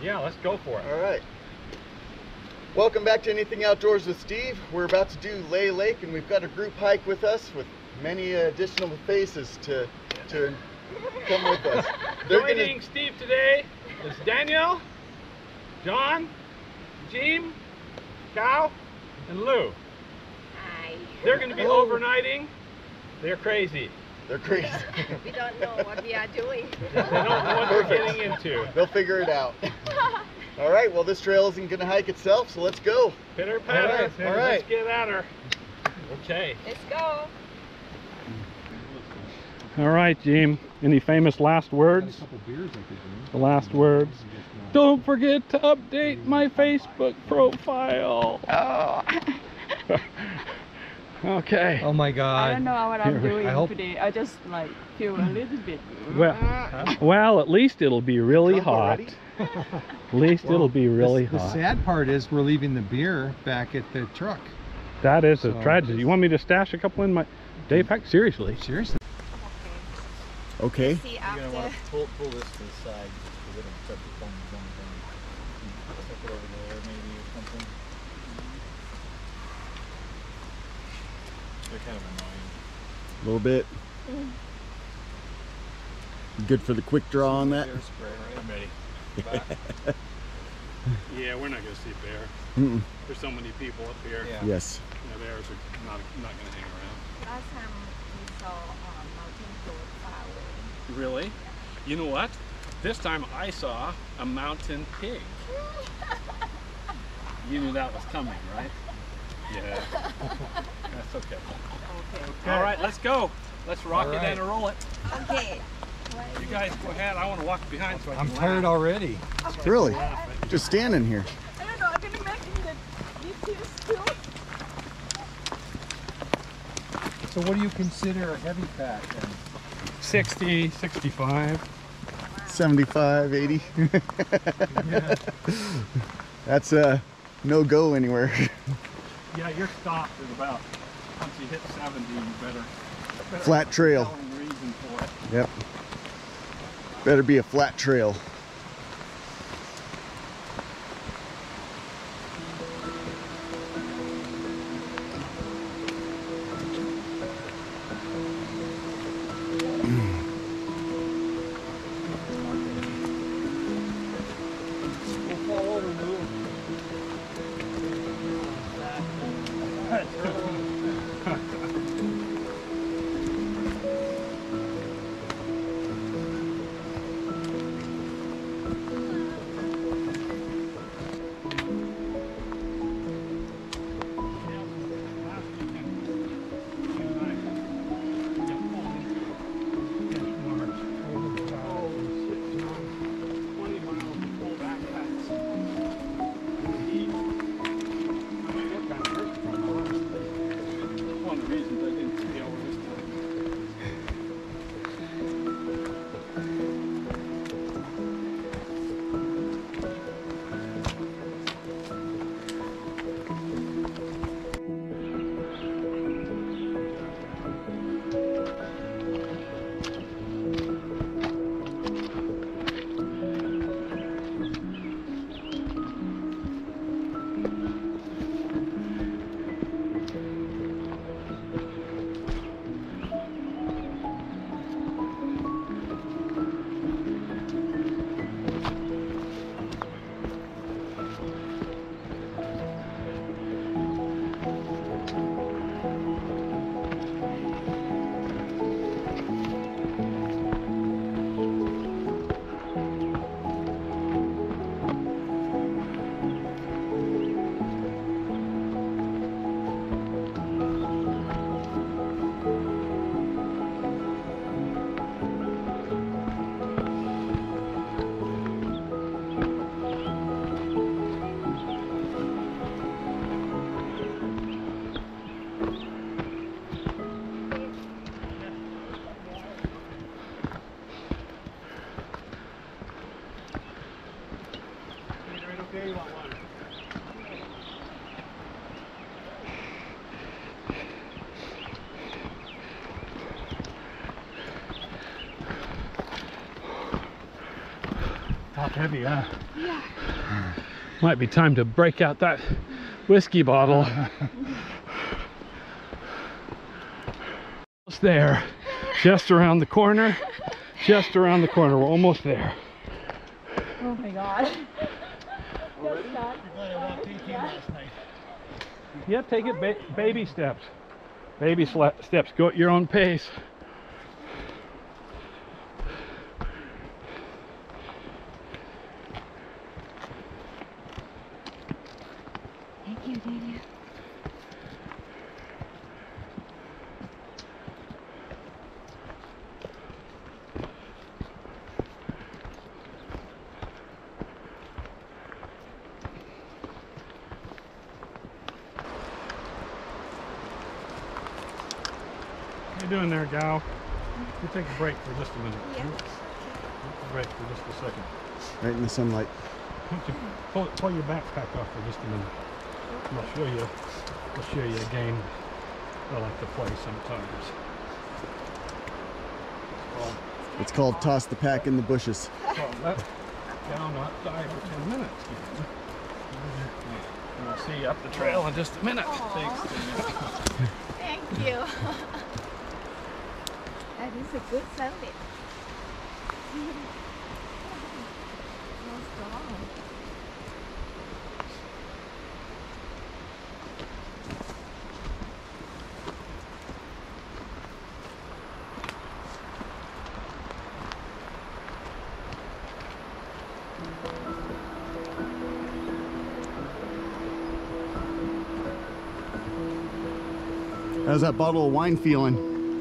Yeah, let's go for it. All right. Welcome back to Anything Outdoors with Steve. We're about to do Leigh Lake, and we've got a group hike with us with many additional faces to come with us. Joining Steve today is Daniel, John, Jim, Cal, and Lou. Hi. They're going to be overnighting. They're crazy. They're crazy. We don't know what we are doing. They don't know what they're getting into. They'll figure it out. All right, well, this trail isn't going to hike itself, so let's go. Pitter patter. All right. Let's get at her. Okay. Let's go. All right, Jim. Any famous last words? The last words. Don't forget to update my Facebook profile. Oh. Okay. Oh my God. I don't know what I'm doing today. I just like feel a little bit. Well, at least it'll be really hot. At least it'll be really hot. The sad part is we're leaving the beer back at the truck. That is a tragedy. You want me to stash a couple in my day pack? Seriously? Seriously. Okay. See You're after. going to want to pull this to the side just because it'll set the thumbs on the thing. Stick it over there maybe or something. They're kind of annoying. A little bit. Good for the quick draw on that. Bear spray, right? I'm ready. Yeah, we're not going to see bear. There's so many people up here. Yeah. Yes. Yeah, bears are not going to hang around. Last time we saw mountain goat far away. Really? You know what? This time I saw a mountain pig. You knew that was coming, right? Yeah. That's okay. All right, let's go. Let's rock it and roll it. Okay. You guys go ahead. I want to walk behind so I can I'm tired laugh. already. Really? Just standing here. I don't know. I can imagine that this is still. So what do you consider a heavy pack then? 60, 65. 75, 80. Yeah. That's a no-go anywhere. Yeah, your stop is about, once you hit 70, you better Flat trail. tell them the reason for it. Yep. Better be a flat trail. heavy, huh? Yeah. Might be time to break out that whiskey bottle. Almost there. Just around the corner. Just around the corner. We're almost there. Oh my god. Already? You're glad I walked 18 last night. Yeah, take it baby steps. Baby steps. Go at your own pace. Thank you, Daniel. What are you doing there, gal? You take a break for just a minute. Yeah. Take a break for just a second. Right in the sunlight. Why don't you pull your backpack off for just a minute. And I'll show you a game I like to play sometimes. It's called Toss the Pack in the Bushes. So let gal not die for 10 minutes. And I'll see you up the trail in just a minute. Thank you. That is a good service. So strong. How's that bottle of wine feeling?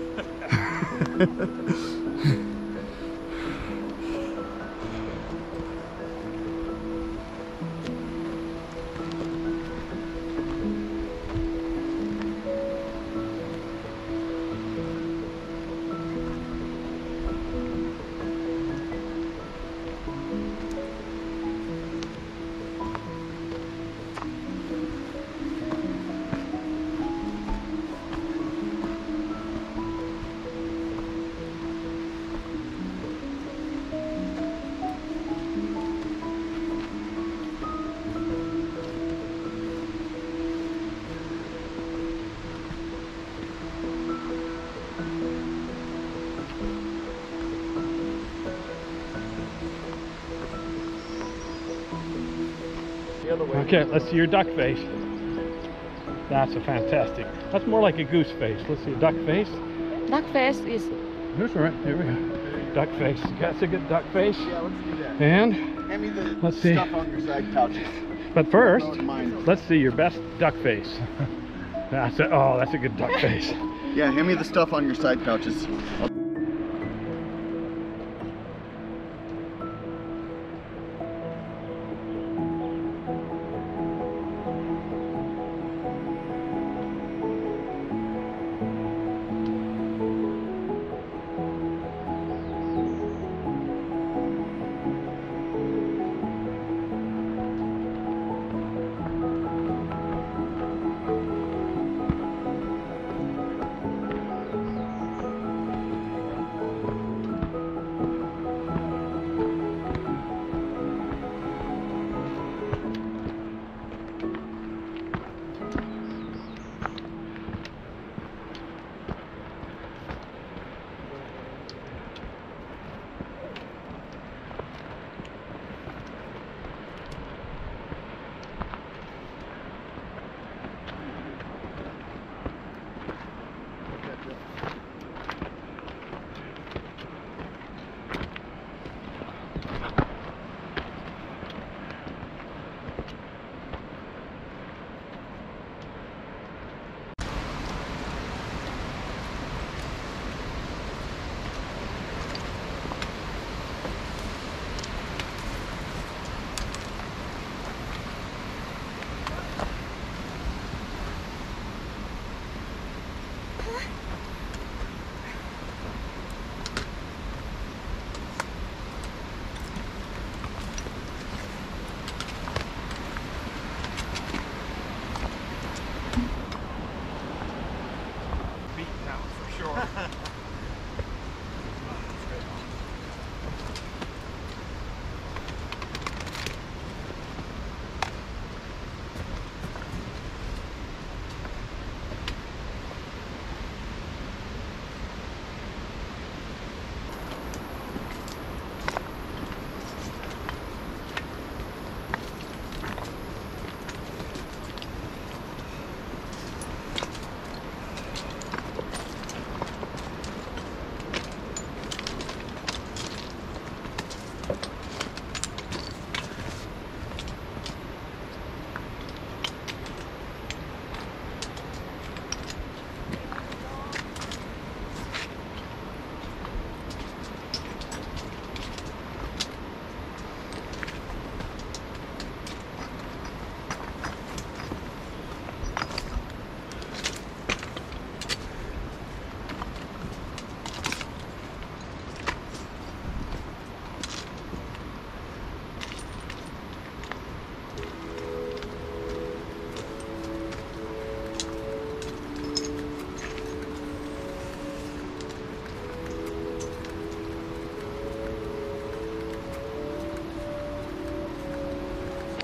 Okay, let's see your duck face. That's a fantastic. That's more like a goose face. Let's see a duck face. Duck face is That's all right. Here we go. Duck face. That's a good duck face. Yeah, let's do that. And Hand me the let's see. stuff on your side pouches. But first, Mine. let's see your best duck face. That's a good duck face. Yeah, hand me the stuff on your side pouches.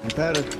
I've had it.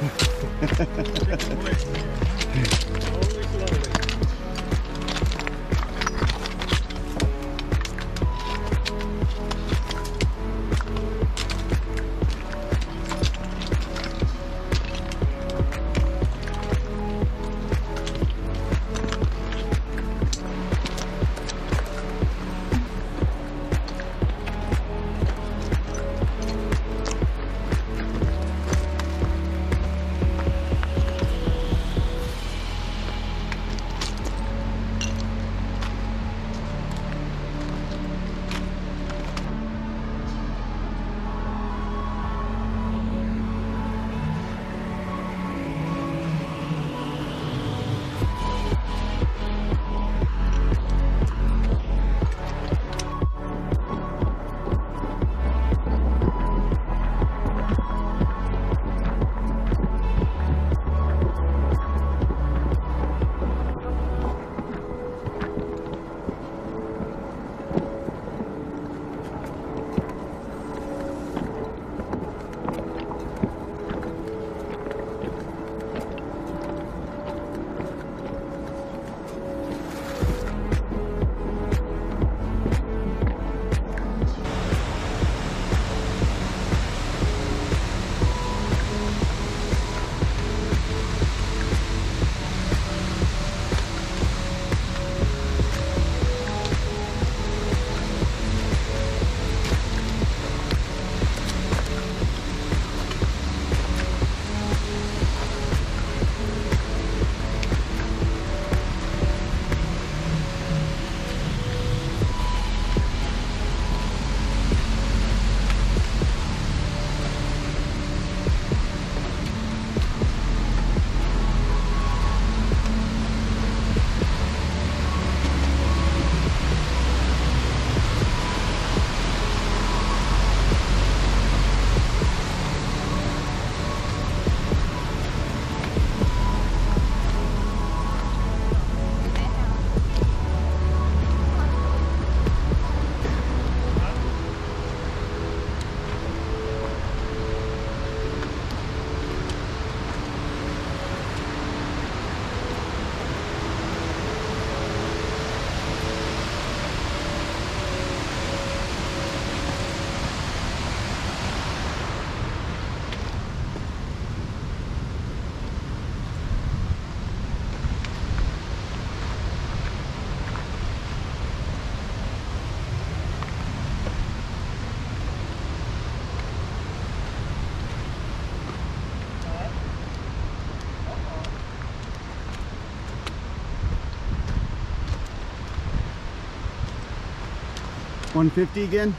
$150 again?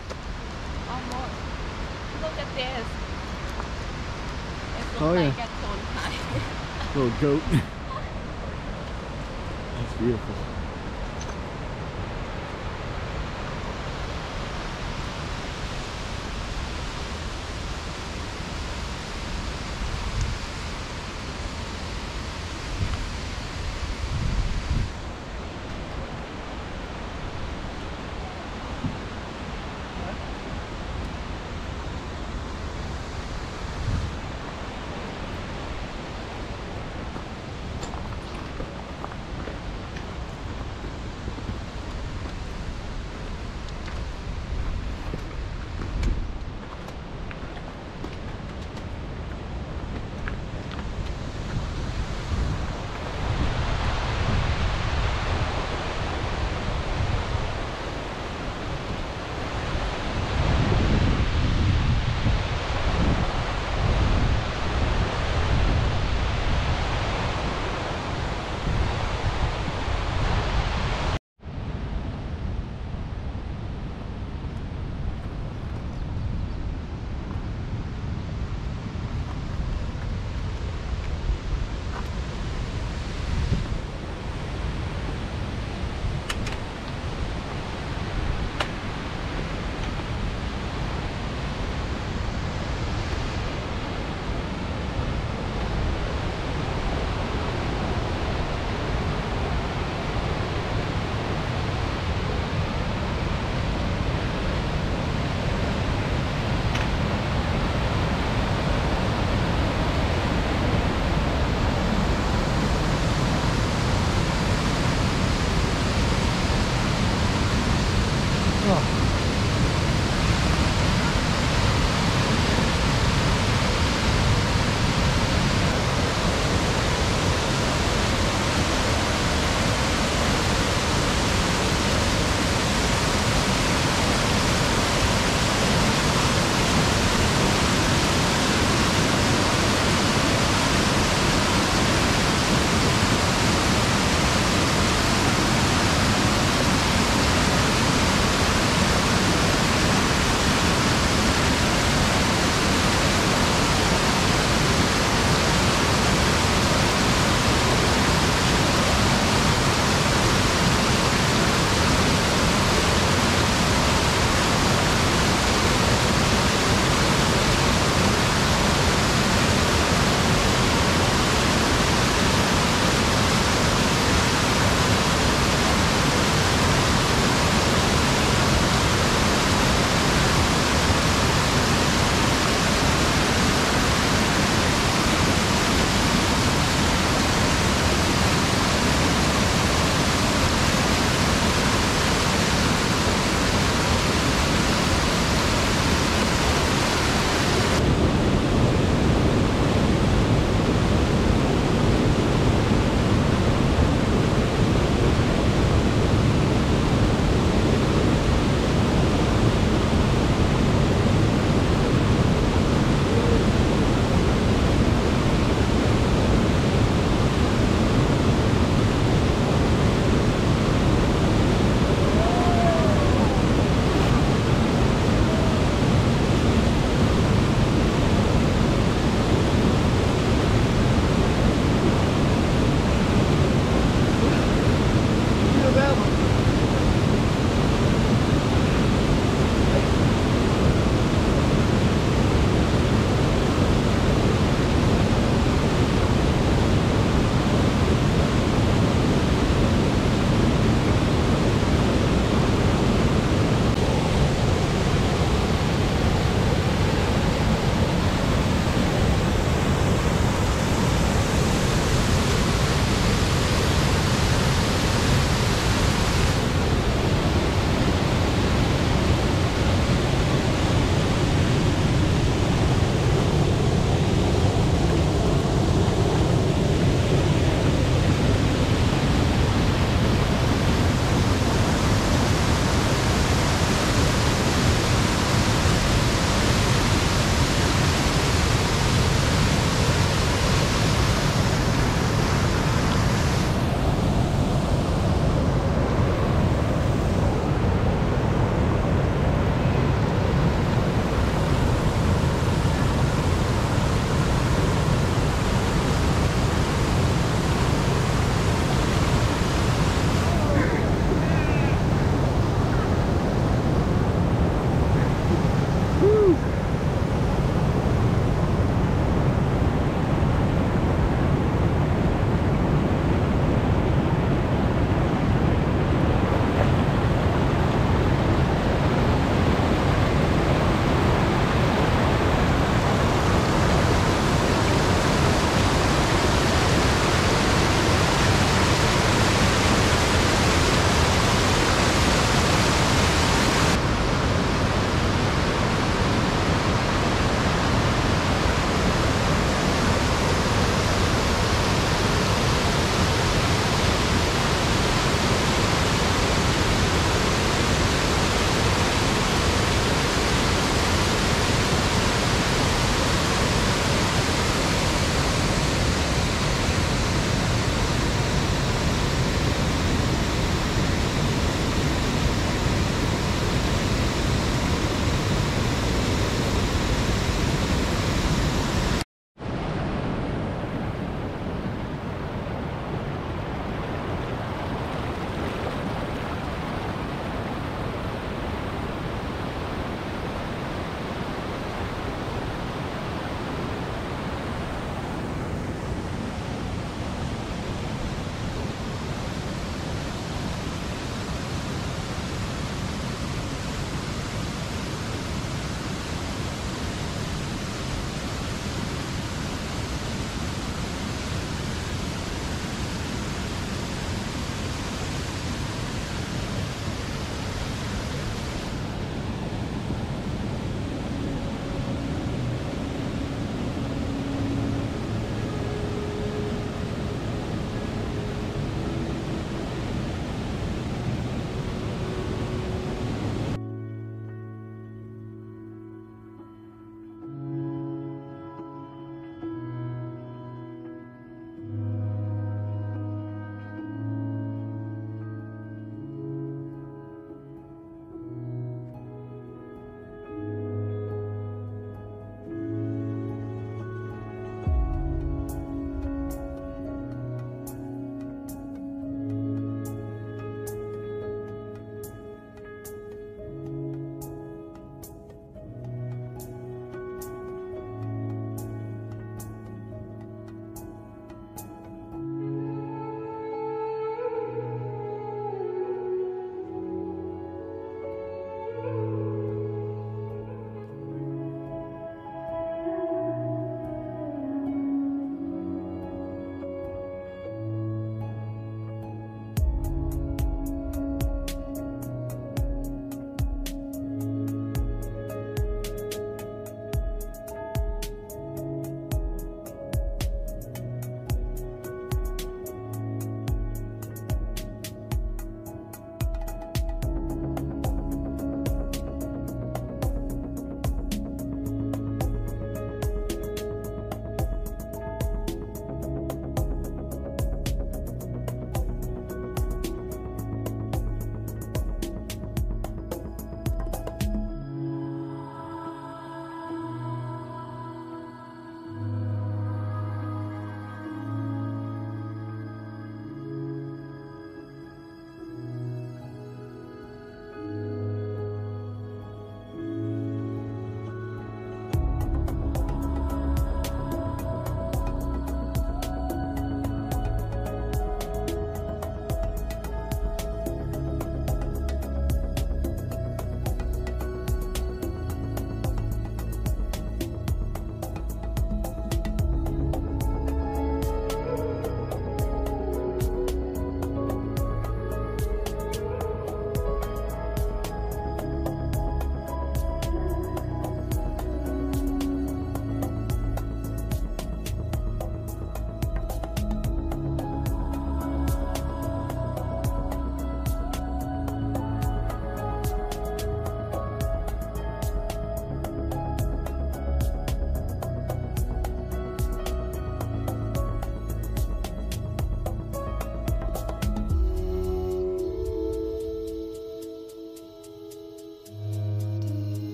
Almost. Look at this. It looks Oh, like yeah. a tone high. Little goat. That's beautiful.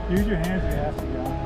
Use your hands if you have to, John.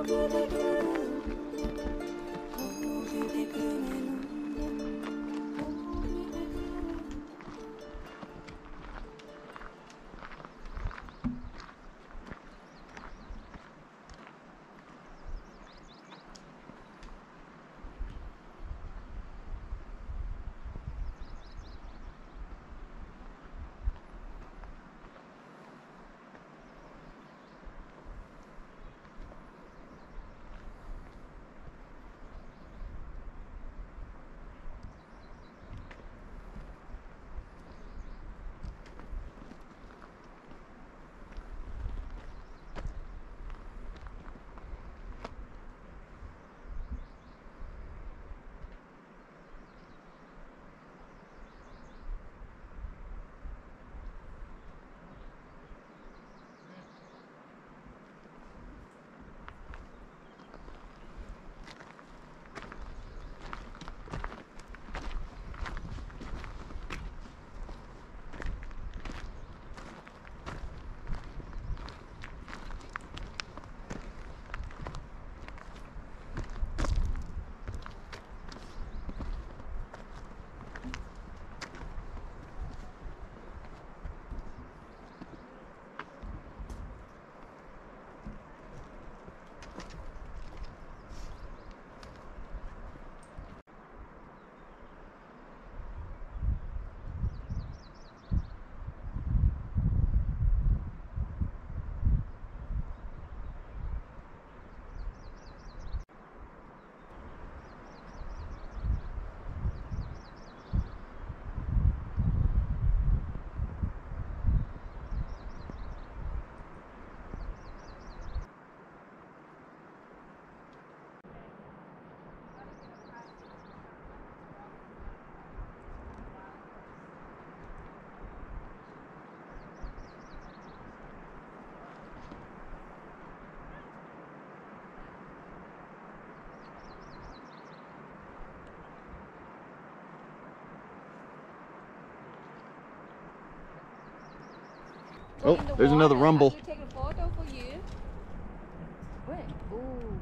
Oh, there's another rumble. I will take a photo for you. Wait. Ooh.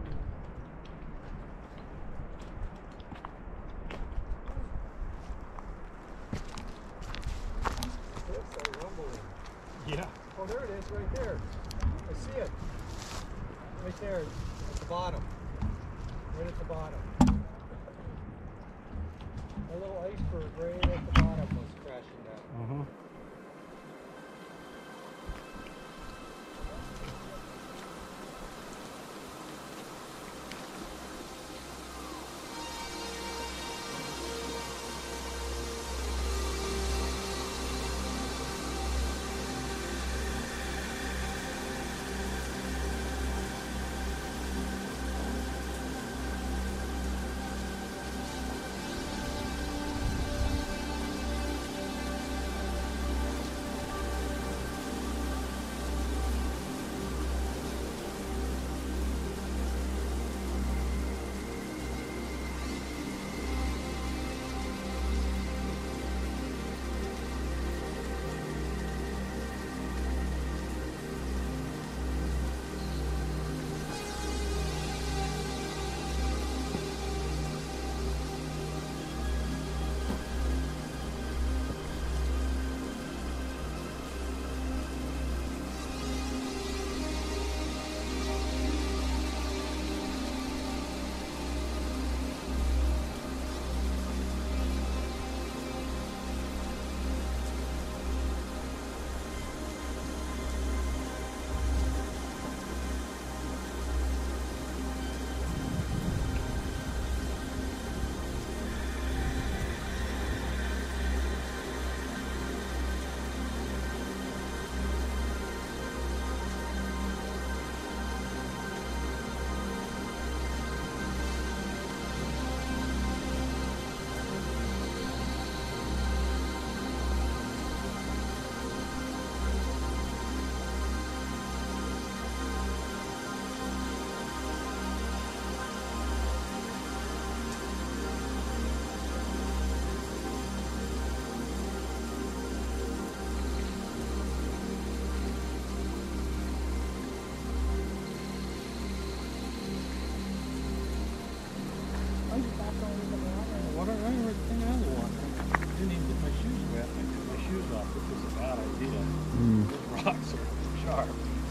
That's a rumbling. Yeah. Oh, there it is, right there. I see it. Right there, at the bottom. Right at the bottom. A little iceberg right at the bottom was crashing down. Water, I never came out of the water. Didn't even get my shoes wet. I took my shoes off, which was a bad idea. Those rocks are sharp.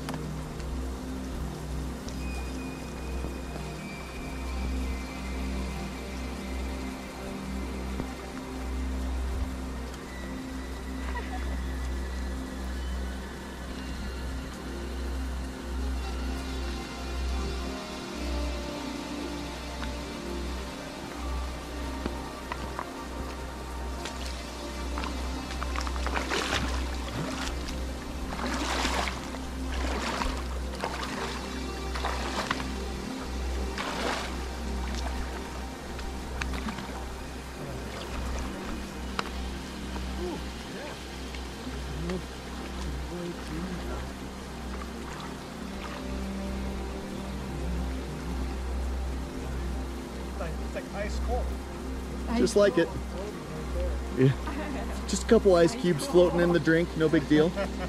It's like ice cold. Just like it. Yeah. Just a couple ice cubes floating in the drink, no big deal.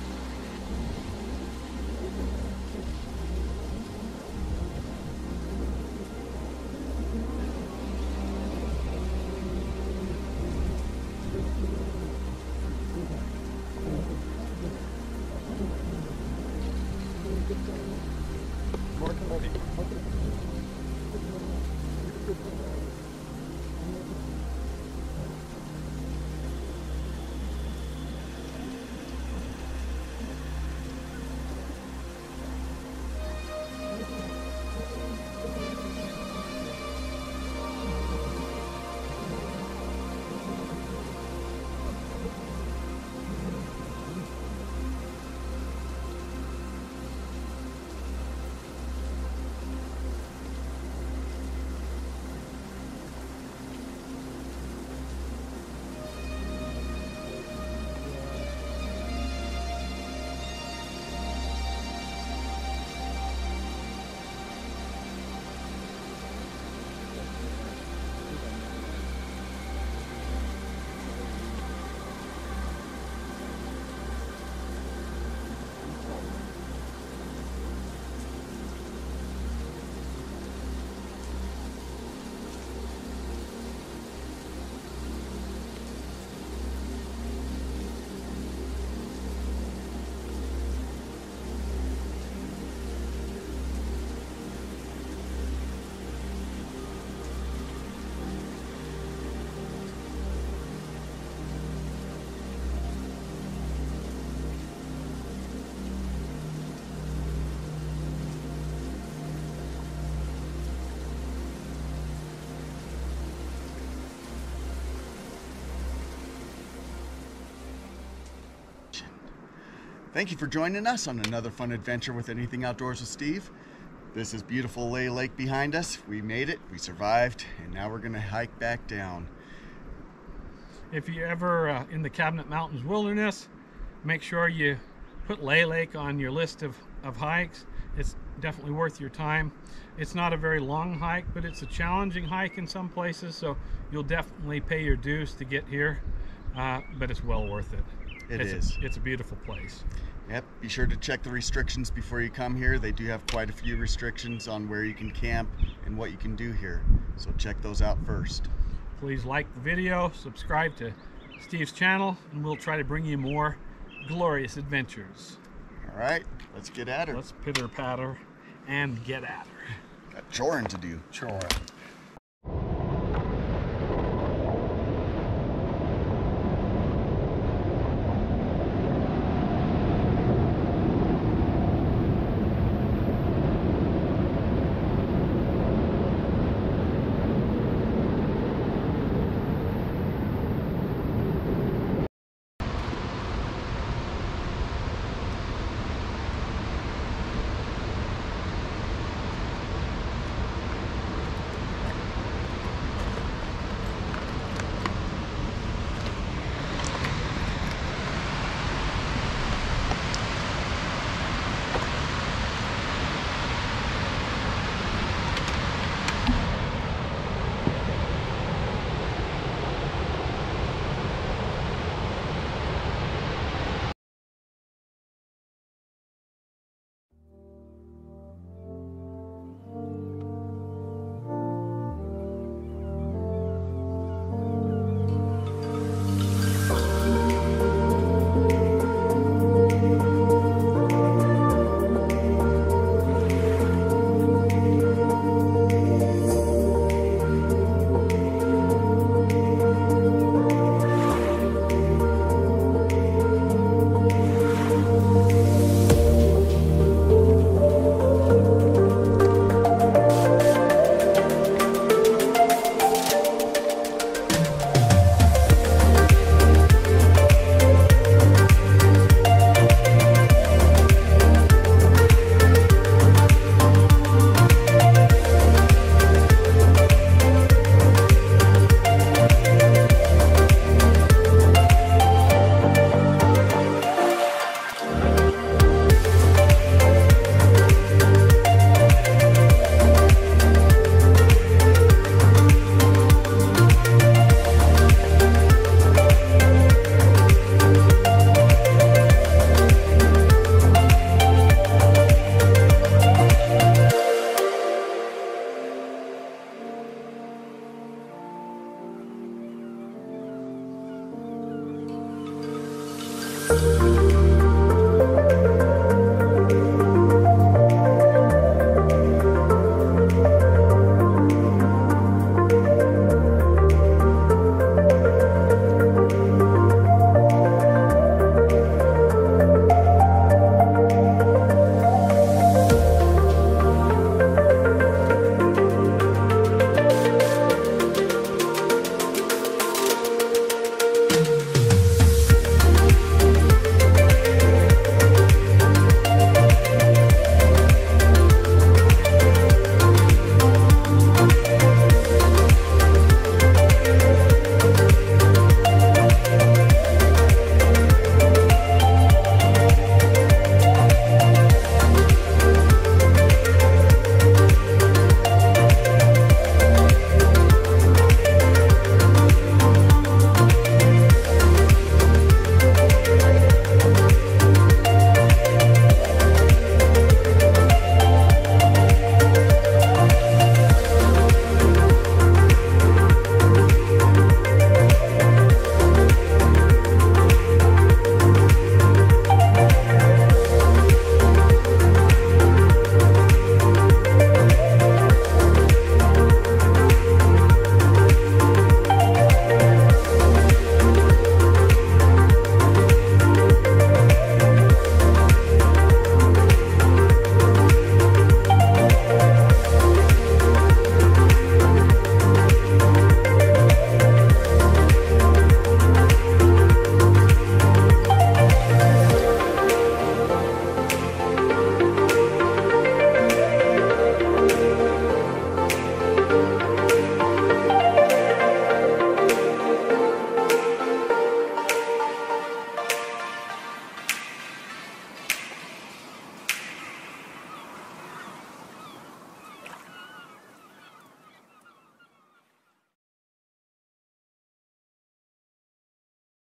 Thank you for joining us on another fun adventure with Anything Outdoors with Steve. This is beautiful Leigh Lake behind us. We made it, we survived, and now we're gonna hike back down. If you're ever in the Cabinet Mountains Wilderness, make sure you put Leigh Lake on your list of hikes. It's definitely worth your time. It's not a very long hike, but it's a challenging hike in some places, so you'll definitely pay your dues to get here, but it's well worth it. It's a beautiful place. Yep, be sure to check the restrictions before you come here. They do have quite a few restrictions on where you can camp and what you can do here, so check those out first. Please like the video, subscribe to Steve's channel, and we'll try to bring you more glorious adventures. All right, let's get at her. Let's pitter patter and get at her. Got choring to do. Choring.